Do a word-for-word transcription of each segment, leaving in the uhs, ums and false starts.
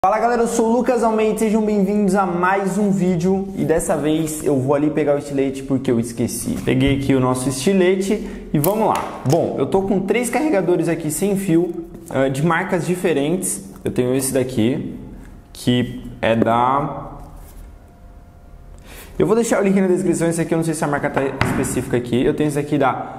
Fala galera, eu sou o Lucas Almeida, sejam bem-vindos a mais um vídeo e dessa vez eu vou ali pegar o estilete porque eu esqueci. Peguei aqui o nosso estilete e vamos lá. Bom, eu tô com três carregadores aqui sem fio uh, de marcas diferentes. Eu tenho esse daqui que é da... Eu vou deixar o link na descrição, esse aqui eu não sei se a marca tá específica aqui. Eu tenho esse aqui da...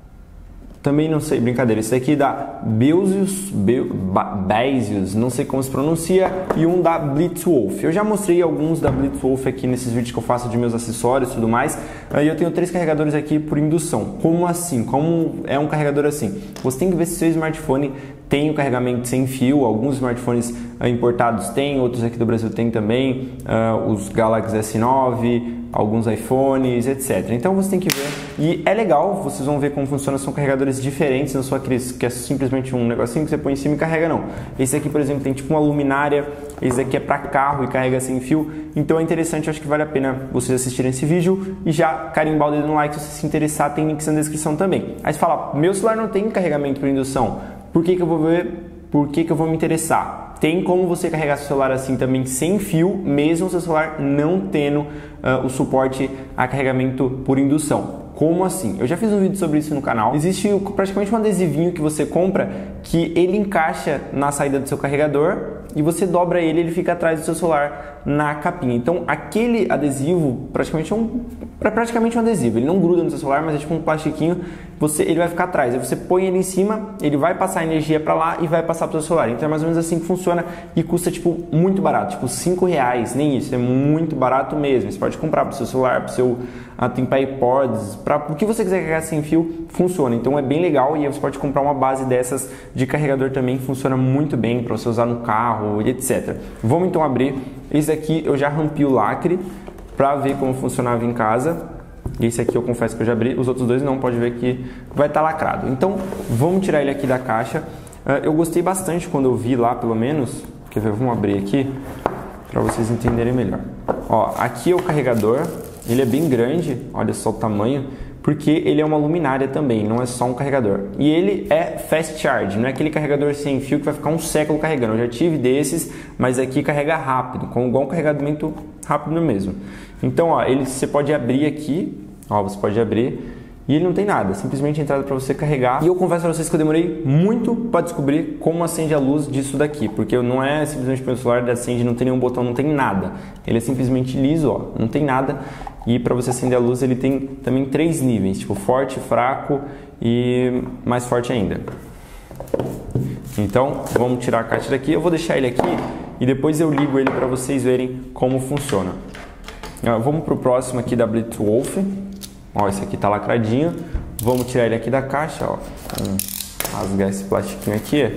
Também não sei, brincadeira, esse daqui da Bezius, Be, Bezius, não sei como se pronuncia, e um da Blitzwolf. Eu já mostrei alguns da Blitzwolf aqui nesses vídeos que eu faço de meus acessórios e tudo mais. E eu tenho três carregadores aqui por indução. Como assim? Como é um carregador assim? Você tem que ver se seu smartphone tem o carregamento sem fio. Alguns smartphones importados têm, outros aqui do Brasil tem também, uh, os Galaxy S nove, alguns iPhones, etcétera. Então você tem que ver, e é legal, vocês vão ver como funciona, são carregadores diferentes, não são aqueles que é simplesmente um negocinho que você põe em cima e carrega, não. Esse aqui, por exemplo, tem tipo uma luminária, esse aqui é para carro e carrega sem fio, então é interessante, acho que vale a pena vocês assistirem esse vídeo e já carimbar o dedo no like se você se interessar, tem links na descrição também. Aí você fala, meu celular não tem carregamento por indução, por que que eu vou ver, por que que eu vou me interessar? Tem como você carregar seu celular assim também sem fio, mesmo seu celular não tendo uh, o suporte a carregamento por indução. Como assim? Eu já fiz um vídeo sobre isso no canal. Existe praticamente um adesivinho que você compra que ele encaixa na saída do seu carregador e você dobra ele e ele fica atrás do seu celular na capinha. Então aquele adesivo praticamente é um, é praticamente um adesivo. Ele não gruda no seu celular, mas é tipo um plastiquinho. Você, ele vai ficar atrás. Aí você põe ele em cima, ele vai passar energia para lá e vai passar para o seu celular. Então é mais ou menos assim que funciona e custa tipo muito barato, tipo cinco reais, nem isso, é muito barato mesmo. Você pode comprar para o seu celular, para o seu ah, tem para iPods, para o que você quiser carregar sem fio, funciona. Então é bem legal e aí você pode comprar uma base dessas de carregador também, funciona muito bem para você usar no carro e etcétera. Vamos então abrir. Esse aqui eu já rampi o lacre para ver como funcionava em casa. Esse aqui eu confesso que eu já abri, os outros dois não, pode ver que vai estar lacrado. Então vamos tirar ele aqui da caixa. Eu gostei bastante quando eu vi lá, pelo menos. Quer ver? Vamos abrir aqui para vocês entenderem melhor. Ó, aqui é o carregador, ele é bem grande, olha só o tamanho, porque ele é uma luminária também, não é só um carregador. E ele é fast charge, não é aquele carregador sem fio que vai ficar um século carregando. Eu já tive desses, mas aqui carrega rápido, com igual um carregamento rápido mesmo. Então, ó, ele, você pode abrir aqui, ó, você pode abrir e ele não tem nada, simplesmente entrada para você carregar. E eu confesso para vocês que eu demorei muito para descobrir como acende a luz disso daqui, porque não é simplesmente pelo celular, ele acende, não tem nenhum botão, não tem nada. Ele é simplesmente liso, ó, não tem nada. E para você acender a luz ele tem também três níveis, tipo forte, fraco e mais forte ainda. Então vamos tirar a caixa daqui, eu vou deixar ele aqui e depois eu ligo ele para vocês verem como funciona. Vamos para o próximo aqui da Blitzwolf. Ó, esse aqui tá lacradinho. Vamos tirar ele aqui da caixa, ó. Vamos rasgar esse plastiquinho aqui.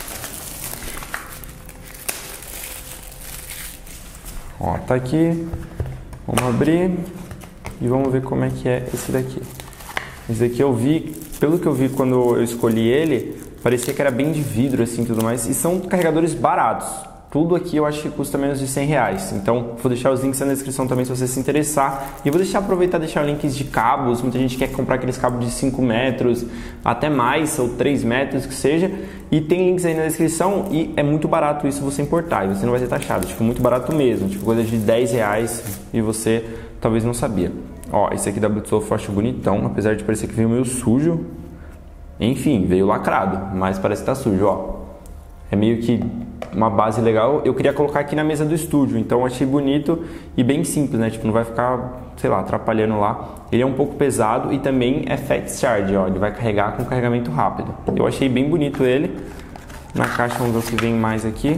Ó, tá aqui. Vamos abrir e vamos ver como é que é esse daqui. Esse daqui eu vi, pelo que eu vi quando eu escolhi ele, parecia que era bem de vidro assim e tudo mais. E são carregadores baratos. Tudo aqui eu acho que custa menos de cem reais. Então vou deixar os links na descrição também se você se interessar. E vou deixar, aproveitar e deixar links de cabos. Muita gente quer comprar aqueles cabos de cinco metros, até mais, ou três metros que seja. E tem links aí na descrição e é muito barato isso você importar. E você não vai ser taxado, tipo, muito barato mesmo. Tipo, coisa de dez reais e você talvez não sabia. Ó, esse aqui da Blitzwolf eu acho bonitão, apesar de parecer que veio meio sujo. Enfim, veio lacrado, mas parece que tá sujo, ó. É meio que uma base legal. Eu queria colocar aqui na mesa do estúdio, então achei bonito e bem simples, né? Tipo, não vai ficar, sei lá, atrapalhando lá. Ele é um pouco pesado e também é fast charge, ó. Ele vai carregar com carregamento rápido. Eu achei bem bonito ele. Na caixa vamos ver o que vem mais aqui.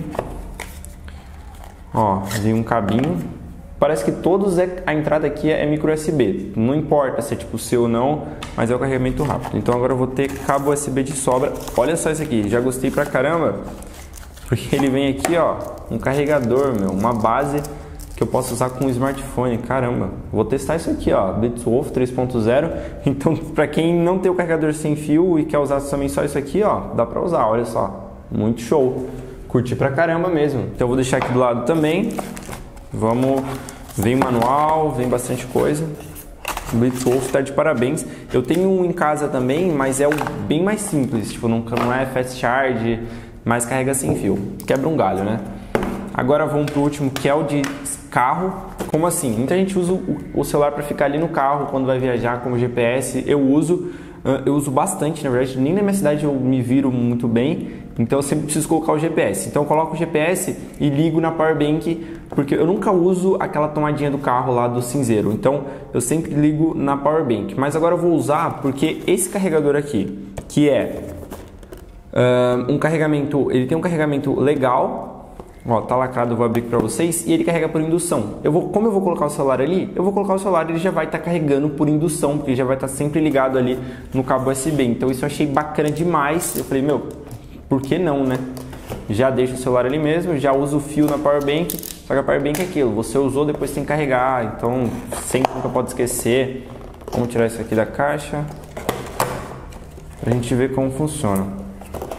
Ó, vem um cabinho. Parece que todos é, a entrada aqui é micro U S B. Não importa se é tipo seu ou não, mas é o carregamento rápido. Então agora eu vou ter cabo U S B de sobra. Olha só esse aqui, já gostei pra caramba. Porque ele vem aqui, ó, um carregador, meu, uma base que eu posso usar com o smartphone. Caramba, vou testar isso aqui, ó, Blitzwolf três ponto zero. Então, pra quem não tem o carregador sem fio e quer usar também só isso aqui, ó, dá pra usar, olha só. Muito show. Curti pra caramba mesmo. Então eu vou deixar aqui do lado também. Vamos, vem manual, vem bastante coisa. O Blitzwolf tá de parabéns. Eu tenho um em casa também, mas é o bem mais simples, tipo, não, não é fast charge, mas carrega sem fio. Quebra um galho, né? Agora vamos para o último, que é o de carro. Como assim? Muita gente usa o celular para ficar ali no carro quando vai viajar como G P S. Eu uso, eu uso bastante, na verdade. Nem na minha cidade eu me viro muito bem, então eu sempre preciso colocar o G P S. Então eu coloco o G P S e ligo na Powerbank, porque eu nunca uso aquela tomadinha do carro lá do cinzeiro. Então eu sempre ligo na Powerbank. Mas agora eu vou usar porque esse carregador aqui, que é uh, um carregamento, ele tem um carregamento legal. Ó, tá lacrado, eu vou abrir para vocês, e ele carrega por indução. Eu vou, como eu vou colocar o celular ali, eu vou colocar o celular e ele já vai estar tá carregando por indução, porque ele já vai estar tá sempre ligado ali no cabo U S B. Então isso eu achei bacana demais. Eu falei, meu, por que não, né? Já deixo o celular ali mesmo, já uso o fio na Powerbank, só que a Powerbank é aquilo, você usou, depois tem que carregar, então sempre nunca pode esquecer. Vamos tirar isso aqui da caixa, pra gente ver como funciona.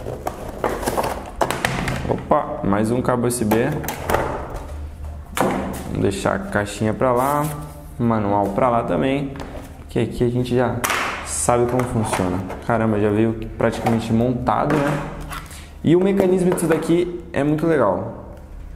Opa, mais um cabo U S B. Vamos deixar a caixinha pra lá, manual pra lá também, que aqui a gente já sabe como funciona. Caramba, já veio praticamente montado, né? E o mecanismo disso daqui é muito legal.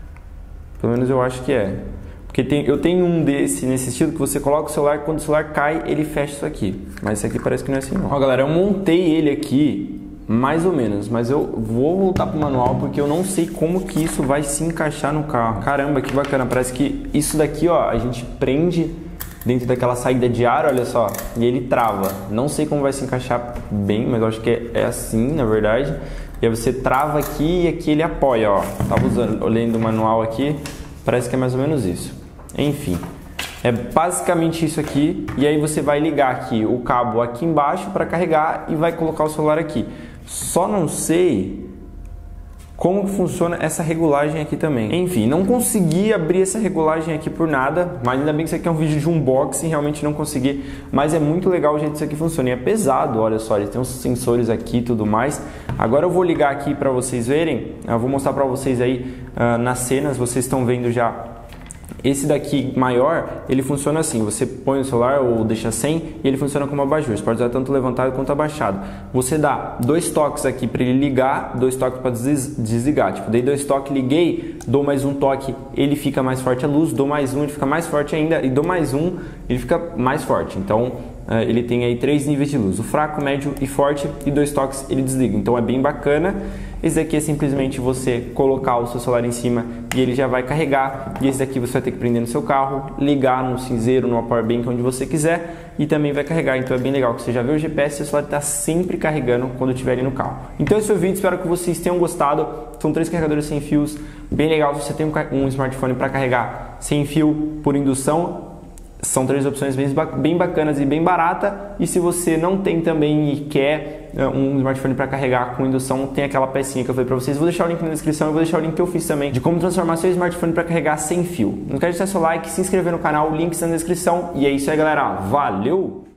Pelo menos eu acho que é. Porque tem, eu tenho um desse, nesse estilo, que você coloca o celular e quando o celular cai, ele fecha isso aqui. Mas esse aqui parece que não é assim não. Ó galera, eu montei ele aqui mais ou menos, mas eu vou voltar pro manual porque eu não sei como que isso vai se encaixar no carro. Caramba, que bacana, parece que isso daqui, ó, a gente prende dentro daquela saída de ar, olha só, e ele trava. Não sei como vai se encaixar bem, mas eu acho que é, é assim, na verdade. E aí você trava aqui e aqui ele apoia, ó. Tava usando, olhando o manual aqui, parece que é mais ou menos isso. Enfim, é basicamente isso aqui. E aí você vai ligar aqui o cabo aqui embaixo para carregar e vai colocar o celular aqui. Só não sei como funciona essa regulagem aqui também. Enfim, não consegui abrir essa regulagem aqui por nada, mas ainda bem que isso aqui é um vídeo de unboxing, realmente não consegui, mas é muito legal o jeito que isso aqui funciona. E é pesado, olha só, ele tem uns sensores aqui e tudo mais. Agora eu vou ligar aqui para vocês verem, eu vou mostrar para vocês aí uh, nas cenas, vocês estão vendo já. Esse daqui maior, ele funciona assim, você põe o celular ou deixa sem e ele funciona como abajur, você pode usar tanto levantado quanto abaixado. Você dá dois toques aqui para ele ligar, dois toques para desligar, tipo, dei dois toques, liguei, dou mais um toque, ele fica mais forte a luz, dou mais um, ele fica mais forte ainda e dou mais um, ele fica mais forte. Então ele tem aí três níveis de luz, o fraco, médio e forte, e dois toques ele desliga, então é bem bacana. Esse daqui é simplesmente você colocar o seu celular em cima e ele já vai carregar. E esse daqui você vai ter que prender no seu carro, ligar no cinzeiro, numa powerbank, onde você quiser, e também vai carregar. Então é bem legal que você já vê o G P S e seu celular está sempre carregando quando estiver ali no carro. Então esse foi o vídeo, espero que vocês tenham gostado. São três carregadores sem fios, bem legal. Se você tem um smartphone para carregar sem fio por indução, são três opções bem bacanas e bem barata. E se você não tem também e quer um smartphone para carregar com indução, tem aquela pecinha que eu falei para vocês. Vou deixar o link na descrição e vou deixar o link que eu fiz também de como transformar seu smartphone para carregar sem fio. Não esquece de deixar seu like, se inscrever no canal, o link está na descrição. E é isso aí, galera. Valeu!